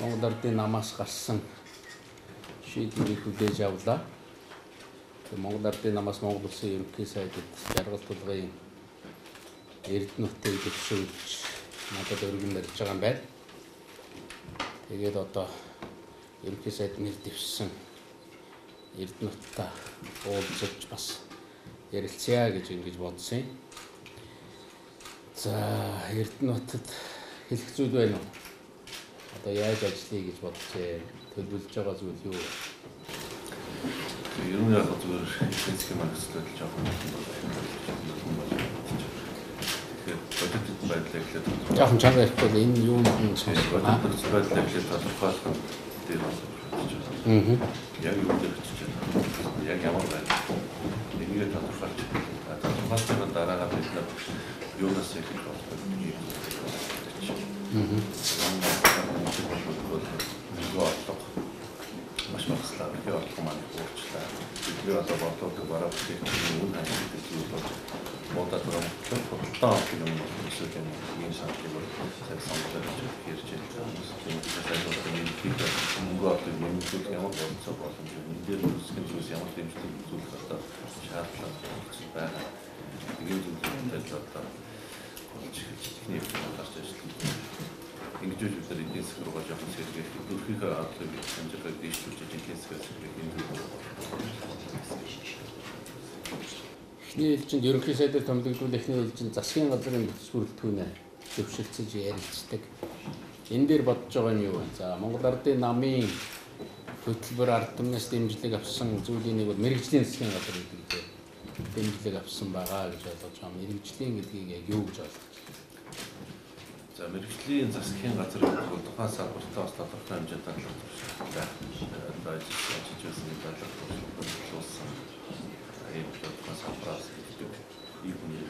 Монгол Ардын намаас гарсан шийдвэрийг хүлээж авлаа. Монгол Ардын намаас Монгол Улсын ерөнхий сайдад жаргал тулгын эрдэнэтийг дэвшүүлж надад өргөн барьж байгаа юм байна. Тэгээд одоо ерөнхий сайд нэр дэвшсэн эрдэнэттэй уулзаж бас ярилцъя гэж ингэж бодсон юм. За эрдэнэтэд хэлэх зүйл байна уу? Одоо яаж ажиллая гэж бодчихээ. Төлөвлөж байгаа зүйл юу? Ер нь яг зүгээр физикийн магистрал жоохон тэгэхээр бодит байдлаа эхлээд жоохон чанга ярихгүй энэ юу юм сонсох бодит байдлаа эхлээд тодорхойлох дээр байна. Яг юу дээр очиж байна? Яг ямар байна? Энийг тодорхойлж тодорхойлсны дараа бид нар юунаас эхлэх вэ? Маш багслаа. Би одоо маань уурчлаа. Би одоо бодлого бараа бүтээгдэхүүн үн хайртай зүйл бол модад бодлоо худалдаа юм эсвэл юм саналыг сайн сонголж ярьж байгаа. Тэгээд мөнгө авах юм зүйл ямар болцоо боломж юм. Дээр үсгэн зүйлс ямар дэмжлэг зүйл одоо шаардлага байна. Тэгээд зүйлүүд одоо техник гарч ажиллах. Ингэж үгээр эдийн засаг руу жоохон сэргээх, төрхийнхөө авдлыг хэмжээгээр дэвшүүлж эдийн засгаас эхний ээлжинд ерөнхий сайдаар томилогдвол эхний ээлжинд засгийн газрын бүрэлдэхүүнээ зөвшөлдсөж ярилцдаг. Энэ дээр бодож байгаа нь юу вэ? За Монгол Ардын намын хөтөлбөр ард түмнээс дэмжлэг авсан зүйлийн нэг бол мэрэгжлийн засгийн газар гэдэг дэмжлэг авсан байгаа гэж ойлгож байгаа. Мэрэгжлийн гэдгийг яг юу гэж ойлгож байна? За мэрэгжлийн засгийн газар гэдэг тухайн салбартаа бас тодорхой хэмжээнд дадлага туршилттай ажиллаж байсан дадлага туршилтуулсан. Энэ тухайн салбараас гэдэг ийм хүний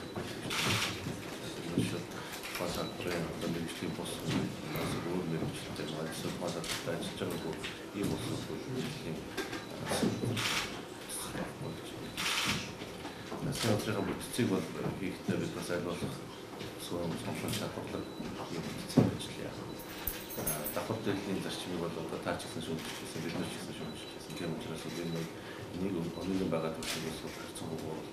тухайн салбарын мэрэгжлийн бос өөр мэрэгчлэлтэй ажиллаж байгаа ийм бос үйлчлэлийн насны бүтцийг бол хийхдээ бид бас аль болох сонголт шаардлагатай юм хэлцээ. Давхар дэлхийн зарчмыг бол одоо таач гэсэн шүүмжлэсэн, бид нар ч гэсэн шүүмжлэсэн. Тийм учраас энэ нэг өнөөдөр байгаа төсвөөс харьцан хөвгөөр.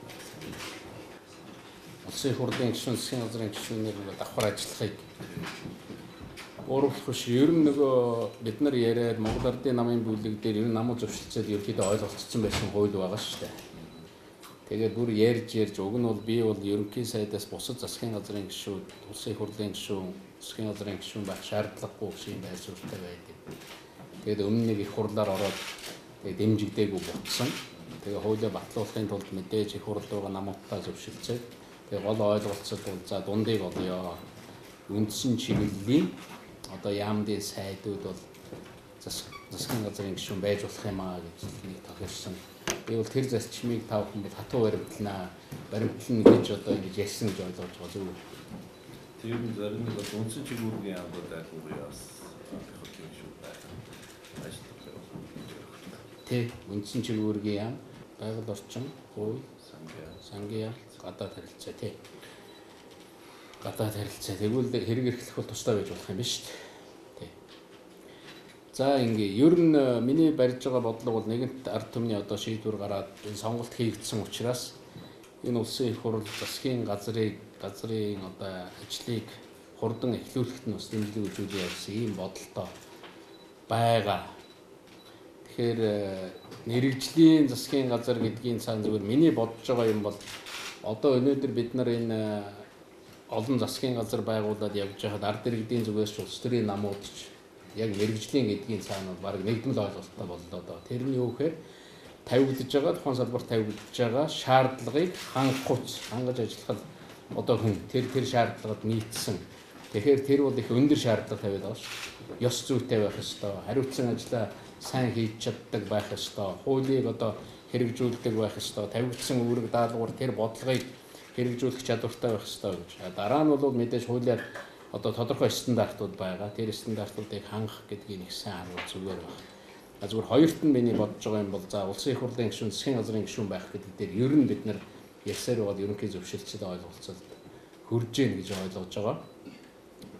Улсын хурлын гишүүн, засгийн газрын гишүүнээр давхар ажиллахыг өөрөөр ер нь нөгөө бид нар яриад Монгол Ардын намын бүлэг дээр ер нь намуу зөвшөлтсөд ерөөдөө ойлголцсон байсан хууль байгаа шүү дээ. Тэгээд бүр ярьж уг нь бол би бол ерөнхий сайдаас бусад засгийн газрын гишүүд, улсын хурлын гишүүн, засгийн газрын гишүүн байх шаардлагагүй гэсэн байр суурьтай байдаг. Тэгээд өмнө нэг их хурлаар ороод тэгээд дэмжигдээгүй болцсон. Тэгээд хуулиа батлуулахын тулд мэдээж их хурл байгаа намуудаа зөвшөлдсөд тэгээд гол ойлголцол бол за дундыг олё. Үндсэн чиглэлийн одоо яамдын сайдууд бол засгийн газрын гишүүн байж болох юм аа гэж нэг тохирсон. Би бол тэр зарчмыг та бүхэн бол хатуу баримтлана гэж одоо ингэж ярьсан гэж ойлгож байгаа зүг. Тэр нь зарим нэг үндсэн чиглэлийн яамдууд айлггүй бас хөтлөж шүү байна. Тэ үндсэн чиглэлийн яам байгаль орчин, хууль, сангийн гадаад харилцаа тий. Гадаад харилцаа тэгвэл хэрэг эрхлэх бол тусдаа байж болох юм биш үү? Тий. За ингээ ер нь миний барьж байгаа бодлого бол нэгэнт ард түмний одоо шийдвэр гараад энэ сонголт хийгдсэн учраас энэ улсын их хурл засгийн газрын одоо ажлыг хурдан эхлүүлэхэд нь бас дэмжлэг үзүүлэх гэсэн ийм бодолтой байгаа. Тэгэхээр мэрэгжлийн засгийн газар гэдгийн цаана зүгээр миний бодож байгаа юм бол одоо өнөөдөр бид нар энэ олон засгийн газар байгуулад явж байхад ард иргэдийн зүгээс улс төрийн намууд ч яг мэрэгжлийн гэдгийн цаана баг нэгдмэл ойлголттой боллоо доо. Тэр нь юу гэхээр тавигдж байгаа тухайн салбарт тавигдж байгаа шаардлагыг хангаж ажиллах одоо хүн тэр шаардлагад нийцсэн. Тэгэхээр тэр бол их өндөр шаардлага тавиад байгаа шүү. Ёс зүйтэй байх ёстой, хариуцсан ажиллаа сайн хийж чаддаг байх ёстой, хуулийг одоо хэрэгжүүлдэг байх ёстой, тавигдсан үүрэг даалгавар тэр бодлогыг хэрэгжүүлэх чадвартай байх ёстой гэж. Дараа нь бол мэдээж хуулиар одоо тодорхой стандартууд байгаа. Тэр стандартуудыг хангах гэдгийг их сайн харуул зүгээр байна. Зүгээр хоёрт нь миний бодож байгаа юм бол за улсын их хурлын гишүүн, засгийн газрын гишүүн байх гэдэг дээр ер нь бид нар ярьсаар байгаа ерөнхий зөвшөлтсөд ойлголцолд хүрж гин гэж ойлгож байгаа.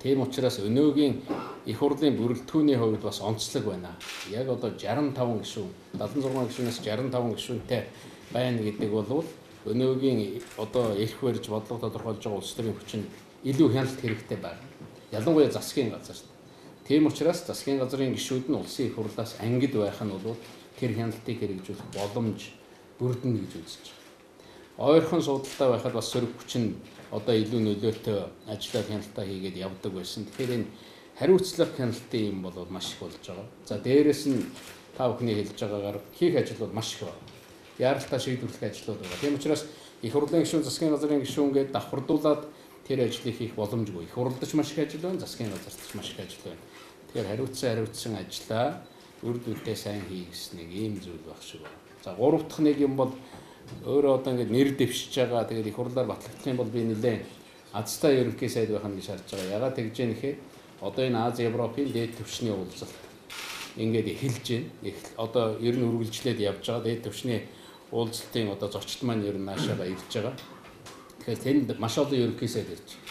Тийм учраас өнөөгийн их хурлын бүрэлдэхүүний хувьд бас онцлог байна. Яг одоо 65 гишүүн, 76 гишүүнээс 65 гишүүнтэй байна гэдэг бол өнөөгийн одоо эрх барьж бодлого тодорхойлж байгаа улс төрийн хүчинд илүү хяналт хэрэгтэй байна. Ялангуяа засгийн газарт. Тийм учраас засгийн газрын гишүүд нь улсын их хурлаас ангид байх нь бол тэр хяналтыг хэрэгжүүлэх боломж бүрдэнэ гэж үзэж байгаа. Ойрхон суудалтай байхад бас сөрөг хүчин одоо илүү нөлөөтэй ажиллаад хяналтаа хийгээд явдаг байсан. Тэгэхээр энэ хариуцлага хяналтын юм бол маш их болж байгаа. За дээрэс нь та бүхний хэлж байгаагаар хийх ажил бол маш их байна. Яаралтай шийдвэрлэх ажлууд байгаа. Тийм учраас их хурлын гишүүн, засгийн газрын гишүүн гээд давхардуулаад тэр ажлыг хийх боломжгүй. Их хурлдч маш их ажил байна, засгийн газарт маш их ажил байна. Тэгэхээр хариуцсан ажлаа үр дүнтэй сайн хийх гэсэн нэг ийм зүйл баг шиг байна. За гурав дахь нэг юм бол өөрөө одоо ингээд нэр дэвшиж байгаа. Тэгээд их хурлаар батлагдах юм бол би нэлээд азтай ерөнхий сайд байх нь гэж харж байгаа. Ягаад тэгж яах нэхээ одоо энэ Аз Европын дээд түвшний уулзалт ингээд эхэлж байна. Одоо ер нь үргэлжлээд явж байгаа. Дээд түвшний уулзалтын одоо зочд маань ер нь наашаага ирж байгаа. Тэгэхээр тэнд маш олон ерөнхий сайд ирж байна.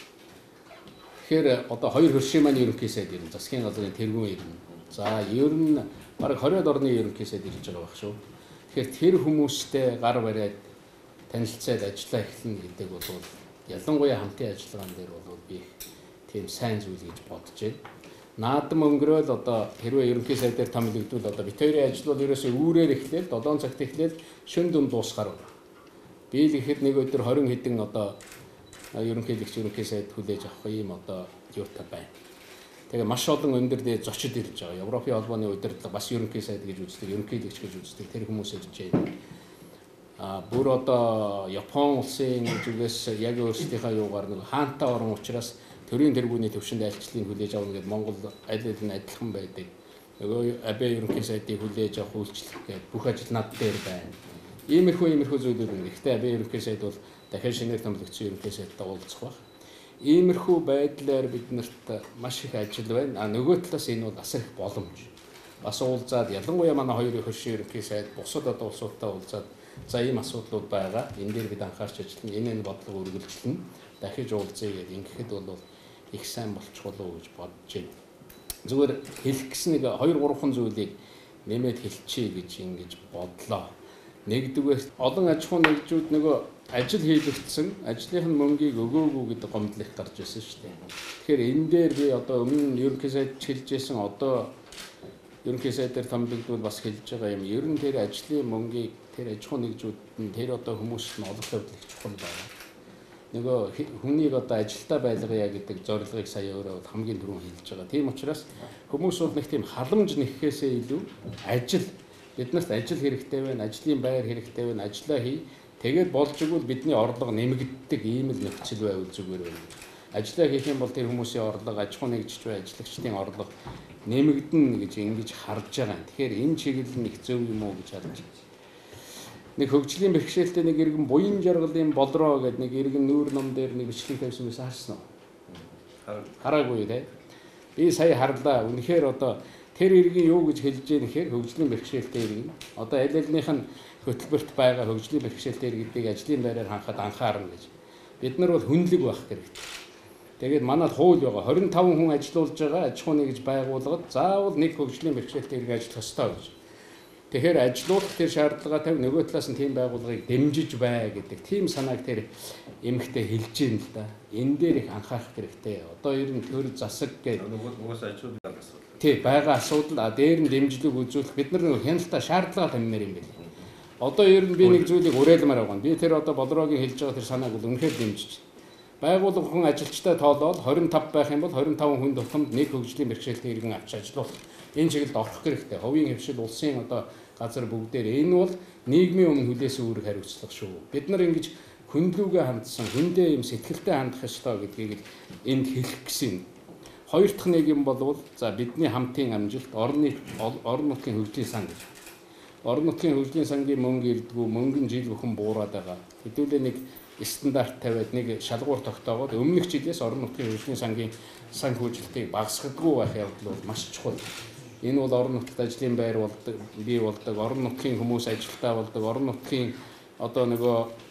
Тэгэхээр одоо хоёр хөршийн маань ерөнхий сайд ирнэ. Засгийн газрын тэргүүн ирнэ. За ер нь бараг 20-од орны ерөнхий сайд ирж байгаа байх шүү. Тэгэхээр тэр хүмүүстэй гар бариад танилцаад ажиллаа эхэлнэ гэдэг бол ялангуяа хамтын ажиллагаан дээр бол би тийм сайн зүйл гэж бодож байна. Наадам өнгөрөөл одоо хэрвээ ерөнхий сайдаар томилогдвол одоо бит хоёрын ажил бол ерөөсөө үүрээр эхлээл 7 цагт эхлээл шөнө дүн дуусгаар. Би л ихэд нэг өдөр 20 хэдэн одоо ерөнхийлөгч ерөнхий сайд хүлээж авах ийм одоо юутай байна. Тэгээ маш олон өндөр дээд зочид ирж байгаа. Европын холбооны удирдлага бас ерөнхий сайд гэж үздэг, ерөнхийлөгч гэж үздэг. Тэр хүмүүс ирж байна. Бүр одоо Япон улсын зүгээс яг өөрсдийнхээ юугаар нэг хаантай орон учраас төрийн тэргүүний төвшөнд айлчлалыг хүлээж авах гэдэг Монгол аль аль нь адилхан байдаг. Нөгөө Абе ерөнхий сайдыг хүлээж авах үйлчлэх гэдэг бүх ажил над дээр байна. Иймэрхүү зүйлүүд байна. Гэхдээ Абе ерөнхий сайд бол дахин шинээр томилогдсон ерөнхий сайдтай уулзах баг. Иймэрхүү байдлаар биднэрт маш их ажил байна. Нөгөө талаас энэ бол асар их боломж. Бас уулзаад ялангуяа манай хоёрын хөршийн ерөнхий сайд бусад одоо улсуудтай уулзаад за ийм асуудлууд байгаа. Энэ дээр бид анхаарч ажиллана. Энэ бодлого үргэлжлэнэ. Дахиж уулзъя гэдэг ингэхэд бол их сайн болчих болов уу гэж бодож байна. Зүгээр хэлэх гэсэн нэг 2-3 зүйлийг нэмээд хэлчихье гэж ингэж бодлоо. Нэгдүгээр олон аж ахуйн нэгжүүд нөгөө ажил хийлэгдсэн, ажлынх нь мөнгийг өгөөгүй гэдэг гомдол их гарч ирсэн шүү дээ. Тэгэхээр энэ дээр би одоо өмнө нь ерөнхий сайд хэлж байсан одоо ерөнхий сайдаар томилогдвол бас хэлж байгаа юм. Ер нь тэр ажлын мөнгийг тэр аж ахуйн нэгжүүд нь тэр одоо хүмүүст нь олох явдал их чухал байна. Нөгөө хүнийг одоо ажилдаа байлгая гэдэг зорилгыг сая өөрөө хамгийн түрүүн хэлж байгаа. Тийм учраас хүмүүс бол нэг тийм халамж нэххээсээ илүү ажил биднэрт ажил хэрэгтэй байна, ажлын байр хэрэгтэй байна, ажиллаа хий. Тэгээд болж игэл бидний орлого нэмэгддэг ийм л нөхцөл байвал зүгээр байна. Ажиллаа хийх юм бол тэр хүмүүсийн орлого, аж ахуй нэгжч бай, ажиллагчдын орлого нэмэгдэнэ гэж ингэж харж байгаа. Тэгэхээр энэ чиглэл нь их зөв юм уу гэж харж байна. Нэг хөгжлийн бэрхшээлтэй нэг иргэн буян жаргалын болроо гэдэг нэг иргэн нүүр ном дээр нэг бичлэг тавьсан байсан харсан уу? Хараагүй тий. Би сая харлаа. Үнэхээр одоо тэр иргэн юу гэж хэлж яах гэхээр хөгжлийн бэрхшээлтэй иргэн. Одоо аль альнийх нь хөтөлбөрт байгаа хөгжлийн бэрхшээлтэй иргэдийг ажлын байраар ханхад анхаарна гэж. Бид нар бол хүнлэг байх хэрэгтэй. Тэгээд манад хууль байгаа 25 хүн ажиллаулж байгаа аж ахуйн нэгж байгууллагад заавал нэг хөгжлийн бэрхшээлтэй иргэн ажиллах ёстой гэж. Тэгэхээр ажилуулах тэр шаардлага тавь нөгөө талаас нь тийм байгууллагыг дэмжиж бай гэдэг тийм санааг тэр эмэгтэй хэлж юм л да. Энэ дээр их анхаарах хэрэгтэй. Одоо ер нь төр засаг гэдэг угаасаа ажилуулдаг асуудал. Тий байгаа асуудал дээр нь дэмжлэг үзүүлэх бид нар нэг хяналтаа шаардлага таммаар юм байна. Одоо ер нь би нэг зүйлийг уриалмаар байгаа. Би тэр одоо Болрогийн хэлж байгаа тэр санааг бол үнэхээр дэмжиж. Байгууллага хүн ажилчтай тоолоод 25 байх юм бол 25 хүн тутамд нэг хөгжлийн бэрхшээлтэй иргэн авч ажилуулах. Энэ чиглэлд орох хэрэгтэй. Хувийн хвшил улсын одоо газар бүгдээр энэ бол нийгмийн өмнө хүлээсэн үүрэг хариуцлага шүү. Бид нар ингэж хүндлүүгээ хандсан, хүндээ юм сэтгэлтэй хандах ёстой гэдгийг энд хэлэх гэсэн. Хоёр дахь нэг юм бол за бидний хамтын амжилт орон нутгийн хөгжлийн сан гэж. Орон нутгийн хөгжлийн сангийн мөнгө ирдгүү, мөнгөн жил бүхэн буураад байгаа. Хэдүүлээ нэг стандарт тавиад нэг шалгуур тогтоогоод өмнөх жилээс орон нутгийн хөгжлийн сангийн сан хөгжилтийг багасгадаггүй байх явдал бол маш чухал. Энэ бол орон нутгад ажлын байр болдог, бий болдог, орон нутгийн хүмүүс ажилтаа болдог, орон нутгийн одоо нөгөө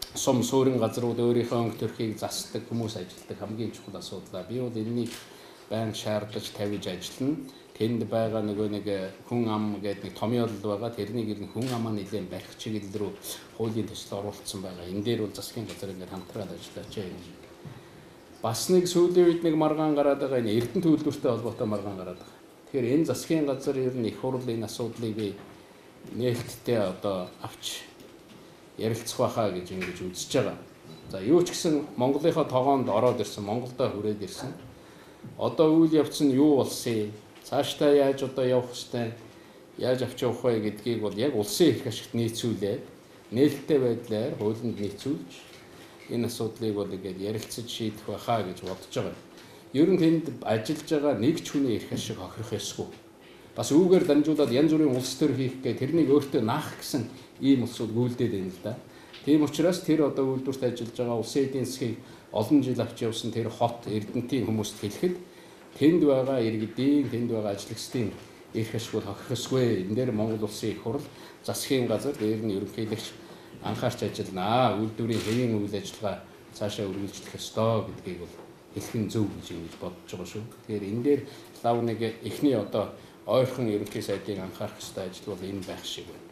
сум суурин газрууд өөрийнхөө өнгө төрхийг засдаг хүмүүс ажилладаг хамгийн чухал асуудал. Би бол энэнийг байн шаардаж тавьж ажиллана. Тэнд байгаа нөгөө нэг хүн ам гэдэг нэг томьёол байгаа. Тэрнийг ирнэ хүн амаа нэлээд барих чиглэл рүү хуулийн төсөл оруулсан байгаа. Энэ дээр бол засгийн газар ингээд хамтраад ажиллаж байна. Бас нэг сүүлийн үед нэг маргаан гараад байгаа энэ Эрдэнэ төлөвлөлттэй холбоотой маргаан гараад байгаа. Тэгэхээр энэ засгийн газар ер нь их хурл энэ асуудлыг би нээлттэй одоо авч ярилцах байхаа гэж ингэж үзэж байгаа. За юу ч гэсэн Монголынхоо тогоонд ороод ирсэн, Монголдо хүрээд ирсэн. Одоо үйл явц нь юу болсон? Цаашдаа яаж одоо явах ёстой? Яаж авч явах вэ гэдгийг бол яг улсын эрх ашигт нийцүүлээд нээлттэй байдлаар хуулинд нийцүүлж энэ асуудлыг бол ингээд ярилцаж шийдэх байхаа гэж бодож байгаа. Ер нь тэнд ажиллаж байгаа нэг ч хүний эрх ашиг хохирох ёсгүй. Бас үүгээр дамжуулаад янз бүрийн улс төр хийх гэх тэрнийг өөртөө наах гэсэн ийм улсууд гүйлдээд байна л да. Тийм учраас тэр одоо үйлдвэрт ажиллаж байгаа улсын эдийн засгийг олон жил авч явсан тэр хот Эрдэнэтийн хүмүүст хэлэхэд тэнд байгаа иргэдийн, тэнд байгаа ажлагчдын эрх ашиг хохирох ёсгүй. Энэ дээр Монгол улсын их хурл, засгийн газар дээр нь ерөнхийлөгч анхаарч ажиллана. Үйлдвэрийн хэвийн үйл ажиллагаа цаашаа үргэлжлэх ёстой гэдгийг бол хэлэх нь зөв гэж ингэж бодож байгаа шүү. Тэгэхээр энэ дээр лав нэг эхний одоо ойрхон ерөнхий сайдын анхаарах ёстой ажил бол энэ байх шиг байна.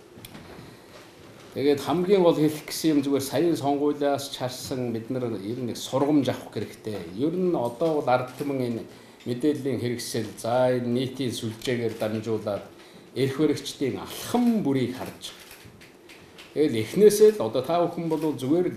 Тэгээд хамгийн гол хэлэх гэсэн юм зүгээр саяын сонгуулиас чарсан бид нар ер нь сургамж авах хэрэгтэй. Ер нь одоо бол ард түмэн энэ мэдээллийн хэрэгсэл за энэ нийтийн сүлжээгээр дамжуулаад эрх баригчдын алхам бүрийг харж. Тэгэл эхнээсээ л одоо та бүхэн бол зүгээр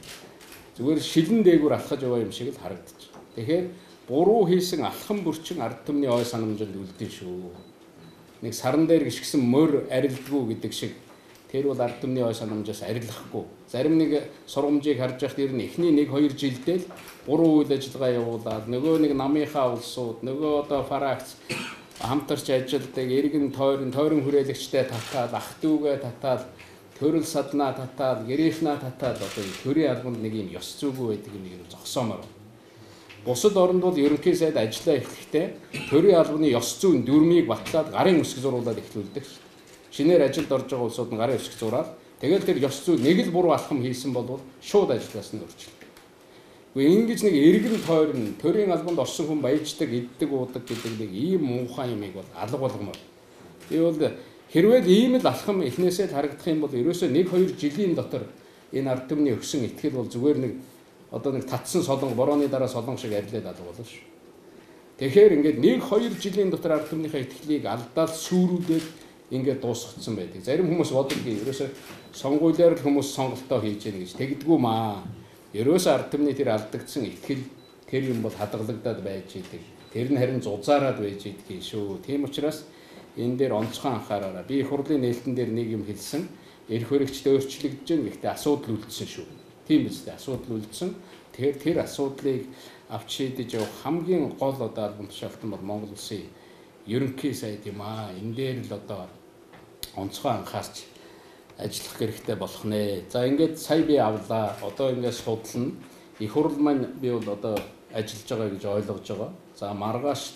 шилэн дээгүүр алхаж байгаа юм шиг л харагдаж. Тэгэхээр буруу хийсэн алхам бүрчин ард түмний ой санамжинд үлдэн шүү. Нэг саран дээр гიშгсэн мөр арилдгүй гэдэг шиг тэр бол ард түмний ой санамжаас арилгахгүй. Зарим нэг сургамжийг харж байхад ер нь эхний 1-2 жилдээ л буруу үйл ажиллагаа явуулаад нөгөө нэг намынхаа улсууд нөгөө одоо фракц хамтарч ажилладаг эргэн тойрон хүрээлэгчтэй татаад ах дүүгээ татаад төрөл саднаа татаад гэрээшнаа татаад одоо төрийн албанд нэг юм ёс зүйгүй байдаг юм зогсоомоор. Бусад оронд бол ерөнхий сайд ажиллаа эхлэхдээ төрийн албаны ёс зүйн дүрмийг батлаад гарын үсэг зуруулаад эхлүүлдэг шүү. Шинээр ажилд орж байгаа улсууд нь гарын үсэг зураад тэгэл тэр ёс зүй нэг л буруу алхам хийсэн бол шууд ажиллаас нь өөрчлөлт. Гэхдээ ингэж нэг эргэн тойрон төрийн албанд орсон хүн баяждаг, иддэг, уудаг гэдэг нэг ийм муухай юмыг бол алга болгомоор. Би бол хэрвээ ийм л алхам эхнээсээ харагдах юм бол ерөөсөө 1-2 жилийн дотор энэ ард түмний өгсөн итгэл бол зүгээр нэг одоо нэг татсан солонго, борооны дараа солонго шиг арилаад алга болно шүү. Тэгэхээр ингээд 1-2 жилийн дотор ард түмнийхээ итгэлийг алдаад сүрүүлээд ингээд дуусгацсан байдаг. Зарим хүмүүс боддог ерөөсөө сонгуулиар л хүмүүс сонголтоо хийж яах гэж тэгдэггүй маа. Ерөөсөө ард түмний тэр алдагдсан итгэл тэр юм бол хадгалагдаад байж идэг. Тэр нь харин зузаараад байж идэх шүү. Тийм учраас энэ дээр онцгой анхаараарай. Би их хурлын нээлтэн дээр нэг юм хэлсэн. Эрх баригчд өөрчлөгдөж гэн гэхдээ асуудал үлдсэн шүү. Тийм биз дээ. Асуудал үлдсэн. Тэгэхээр тэр асуудлыг авч шийдэж явах хамгийн гол одоо албан тушаалтан бол Монгол улсын ерөнхий сайд юм аа. Энэ дээр л одоо онцгой анхаарч ажиллах хэрэгтэй болох нэ. За ингээд сая би авлаа. Одоо ингээд судална. Их хурл маань би бол одоо ажиллаж байгаа гэж ойлгож байгаа. За маргааш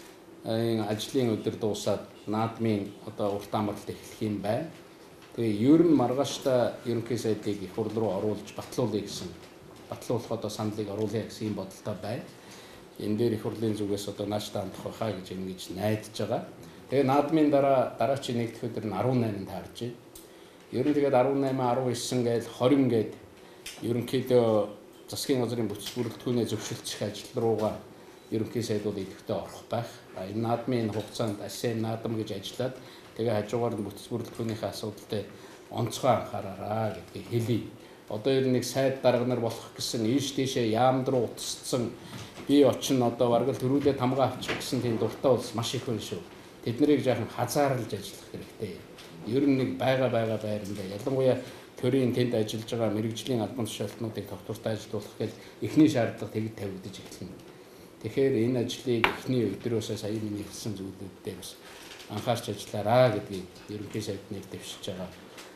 энэ ажлын өдөр дуусаад наадмын одоо урт амралт эхлэх юм байна. Тэгээ ер нь маргааштай ерөнхий сайдыг их хурл руу оруулж батлуулъя гэсэн. Батлуулах одоо саналыг оруулъя гэсэн юм бодолтой байна. Энэ дээр их хурлын зүгээс одоо нааштай хандах байхаа гэж ингэж найдаж байгаа. Тэгээ наадмын дараачийн нэгдэх өдөр нь 18-нд таарж байна. Ер нь тэгээд 18, 19 гээл 20 гээд ерөнхийдөө засгийн газрын бүтц бүрэлдэхүүнээ зөвшөлдсөх ажил руугаа ерөнхий сайд бол идэвхтэй орох байх. Энэ наадмын хугацаанд АСЕАН наадам гэж ажиллаад тэгээ хажуугаар нь бүтц бүрэлдэхүүнийхээ асуудалтай онцгой анхаараарай гэдгийг хэлье. Одоо ер нь нэг сайд дарга нар болох гэсэн ийш тийшээ яамд руу утасцсан би очино одоо бараг л төрүүлээ тамгаа авчих гэсэн тийм дуртай улс маш их байна шүү. Тэднийг жаахан хазаарлаж ажиллах хэрэгтэй. Ер нь нэг байранда ялангуяа төрийн тэнд ажиллаж байгаа мэрэгжлийн албан тушаалтнуудыг тогтвортой ажилуулах гэж эхний шаардлага тэгж тавигдаж эхэлнэ. Тэгэхээр энэ ажлыг эхний өдрөөсөө сая миний хэлсэн зүйлүүдтэй бас анхаарч ажиллаарай гэдгийг ерөнхий сайдныг дэвшиж байгаа.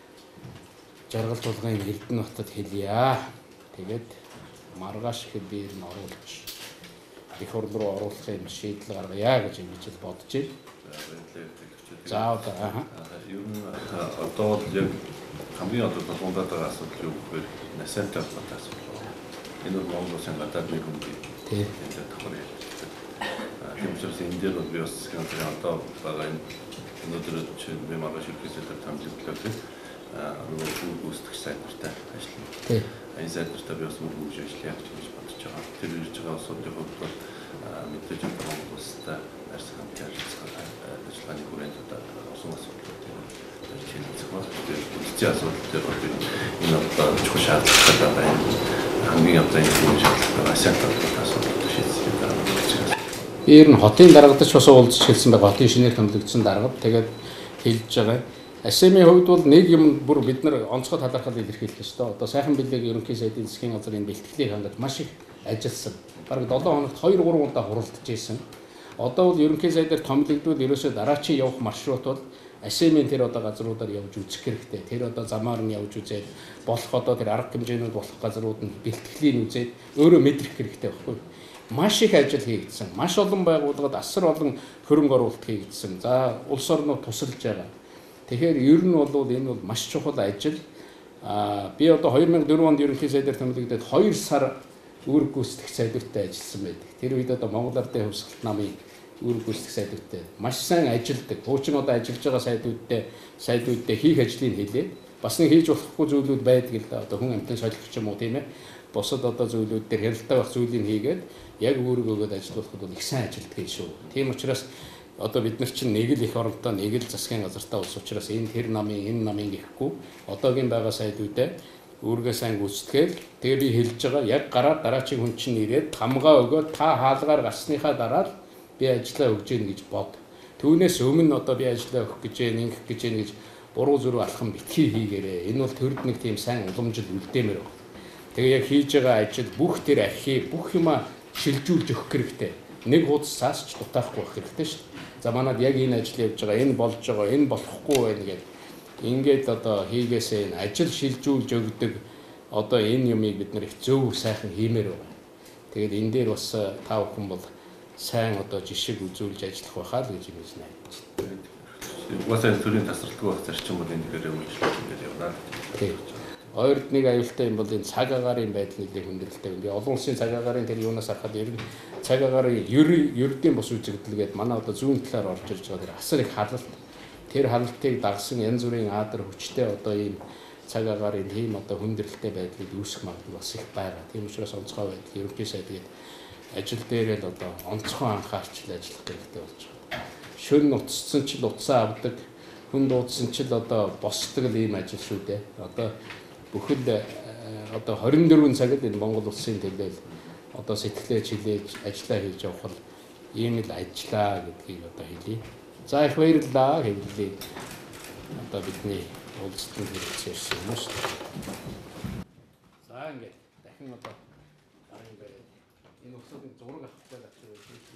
Жаргал тулгын Эрдэнэ хотод хэлье. Тэгээд маргааш ихэд би энэ оруулж их хурл руу оруулах юм шийдэл гаргая гэж ингэж бодож байна. За одоо ер нь одоо яг хамгийн одоо тулгуурлаад байгаа асуудал юу гэхээр насантай холбоотой асуудал. Энэ бол Монгол Улсын гадаад нийгэмийн энэ давхар хэлбэртэй. Тийм учраас энэ дээр бол би бас засгийн газрын одоо байгаа өнөөдөр чинь би маргааш ерөнхийдөө томилогдлоо тийм үйл гүйцэтгэх сайдтай ажиллана. Энэ сайдтай би бас мөнгө өгж ажиллая гэж бодож байгаа. Тэр ирж байгаа улсуудын хувьд бол мэдээж Монгол улстай арьс хамтын ажиллагааны хүрээнд одоо усан асуудлуудыг үндсэн асуудал дээр бол энэ одоо чухал шаардлагатай байгаа юм. Хамгийн одоо энэ шаардлагатай асиатал асуудал шийдсэн байгаа. Ер нь хотын дарагдаж бас уулзч хэлсэн байгаа. Хотын шинээр томилогдсон даргад тэгээд хэлж байгаа. АСМ-ийн хувьд бол нэг юм бүр бид нар онцгой талархал илэрхийллээ шүү дээ. Одоо сайхан бэлэг ерөнхий сайдын засгийн газрын бэлтгэлийг хангаж маш их ажилласан. Бараг 7 хоногт 2-3 удаа хуралдаж ирсэн. Одоо бол ерөнхий сайдаар томилогдвол ерөөсөө дараачийн явах маршрут бол АСМ-ийн тэр одоо газруудаар явж үзэх хэрэгтэй. Тэр одоо замаар нь явж үзээд болох одоо тэр арга хэмжээнүүд болох газрууд нь бэлтгэлийн үзээд өөрөө мэдрэх хэрэгтэй байхгүй. Маш их ажил хийгдсэн. Маш олон байгууллагад асар олон хөрөнгө оруулалт хийгдсэн. За улс орнууд тусалж байгаа. Тэгэхээр ер нь бол энэ бол маш чухал ажил. Би одоо 2004 онд ерөнхий сайдаар томилогдоод 2 сар үүрэг гүйцэтгэх сайдтай ажилласан байдаг. Тэр үед одоо Монгол Ардын хувьсгалт намын үүрэг гүйцэтгэх сайдтай маш сайн ажилладаг. Хуучин одоо ажиллаж байгаа сайдуудтай хийх ажлыг хэлээд бас нэг хийж болохгүй зүйлүүд байдаг л да. Одоо хүн амтны солих юм уу тийм ээ. Бусад одоо зүйлүүд дээр хэрэлтэй байх зүйлийг хийгээд яг үүрэг өгөөд ажиллуулахад бол их сайн ажилтдаг шүү. Тийм учраас одоо бид нар чинь нэг л их оронтой нэг л засгийн газартай улс учраас энэ тэр намын гэхгүй одоогийн байгаа сайдуудаа үүргээ сайн гүйцэтгээл тэгээ би хэлж байгаа яг гараад дараачийн хүн чинь ирээд хамгаа өгөөд та хаалгаар гарсныхаа дараа л би ажиллаа өгж гин гэж бод. Түүнээс өмнө одоо би ажиллаа өгөх гэж ингэх гэж буруу зүрх алхам битгий хийгээрээ. Энэ бол төрд нэг тийм сайн уламжил үлдээмээр байна. Тэгээ яг хийж байгаа ажил бүх тэр архив бүх юма шилжүүлж өгөх хэрэгтэй. Нэг хуудас цаас ч дутаахгүй байх хэрэгтэй шүү дээ. За манад яг энэ ажил явж байгаа, энэ болж байгаа, энэ болохгүй байна гэдэг. Ингээд одоо хийгээсээ энэ ажил шилжүүлж өгдөг одоо энэ юмыг бид нэр их зөв сайхан хиймээр байна. Тэгээд энэ дээр бас та бүхэн бол сайн одоо жишээ үзүүлж ажиллах байхаа л гэж юм найдаж байна. Угаасаа төрийн тасралтгүй байх зарчим бол энэ дээр үйлчлүүлж ингээд явна. Ойрд нэг аюултай юм бол энэ цаг агаарын байдал нэлээд хүндрэлтэй. Би олон улсын цаг агаарын тэр юунаас харахад ер нь цаг агаарын ердийн бус үзэгдэл гээд манай одоо зүүн талаар орж ирж байгаа тэр асар их халалт. Тэр халалтыг дагсан янз бүрийн аадар хүчтэй одоо ийм цаг агаарын тийм одоо хүндрэлтэй байдлыг үүсэх магадлал бас их байгаа. Тийм учраас онцгой байдал ерөнхий сайд гээд ажил дээрээ л одоо онцгой анхаарчл ажиллах хэрэгтэй болж байна. Шөнө утассан ч л утсаа авдаг, хүн дуудсан ч л одоо босдог л ийм ажил шүү дээ. Одоо бүхэл одоо 24 цагт энэ Монгол улсын төлөө одоо сэтгэлээ хилээж ажиллаа хийж явах бол ийм л ажиллаа гэдгийг одоо хэлье. За их баярлалаа хэвлэлээ. Одоо бидний уулзалтанд хэрэгцээрсэн юм шүү дээ. За ингээд дахин одоо энэ усны зураг авах гэж байна.